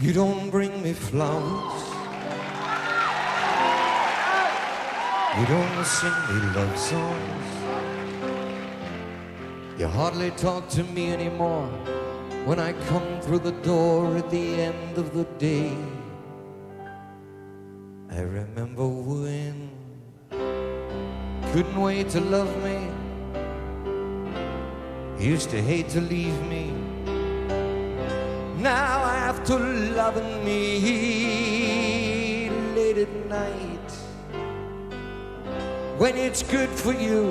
You don't bring me flowers. You don't sing me love songs. You hardly talk to me anymore when I come through the door at the end of the day. I remember when couldn't wait to love me, used to hate to leave me. Now after loving me late at night, when it's good for you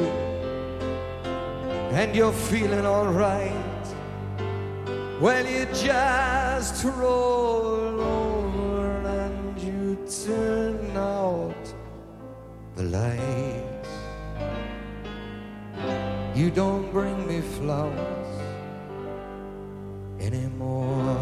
and you're feeling all right, well, you just roll over and you turn out the lights. You don't bring me flowers anymore.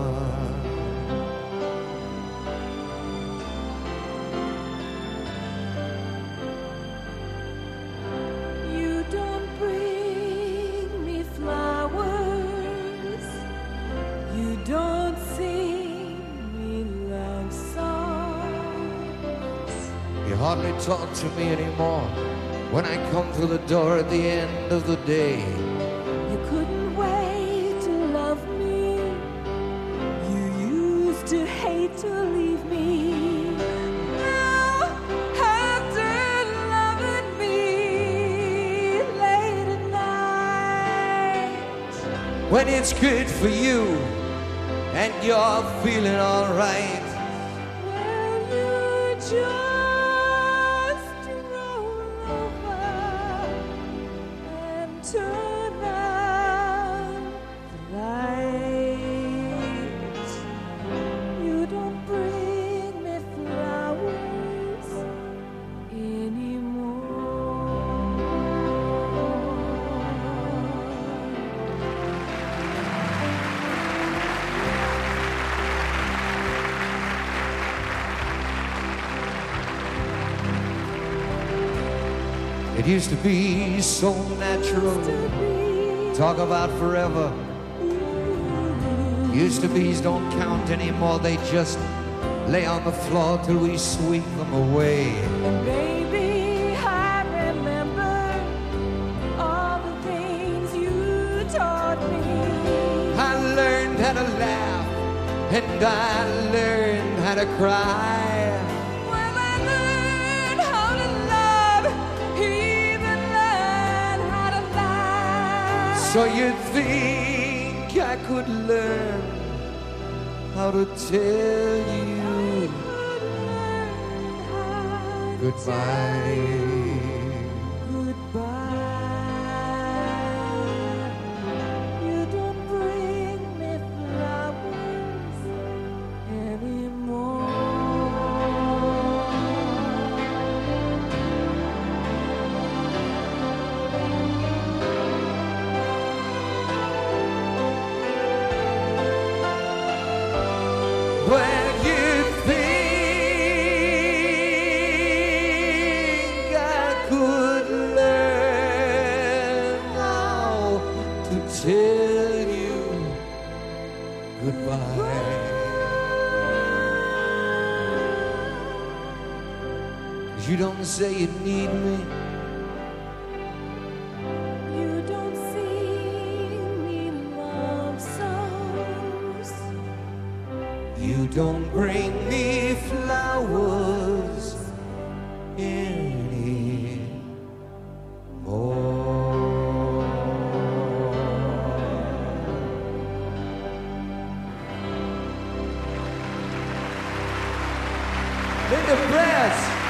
You don't bring me flowers. You don't sing me love songs. You hardly talk to me anymore when I come through the door at the end of the day. You couldn't wait to love me. You used to hate to leave me. Now, after loving me late at night, When it's good for you and you're feeling all right, well, you just roll over and turn out the lights. You don't bring me flowers anymore. it used to be so natural. Talk about forever. Used to be's don't count anymore. They just lay on the floor till we sweep them away. And baby, I remember all the things you taught me. I learned how to laugh and I learned how to cry. Well, I learned how to love, even learned how to lie. So you'd think I could learn how to tell you goodbye. Goodbye. You don't bring me flowers anymore. Well, you think I could learn how to tell you goodbye. 'Cause you don't say you need me. You don't sing me love songs. You don't bring me flowers anymore. Linda Press.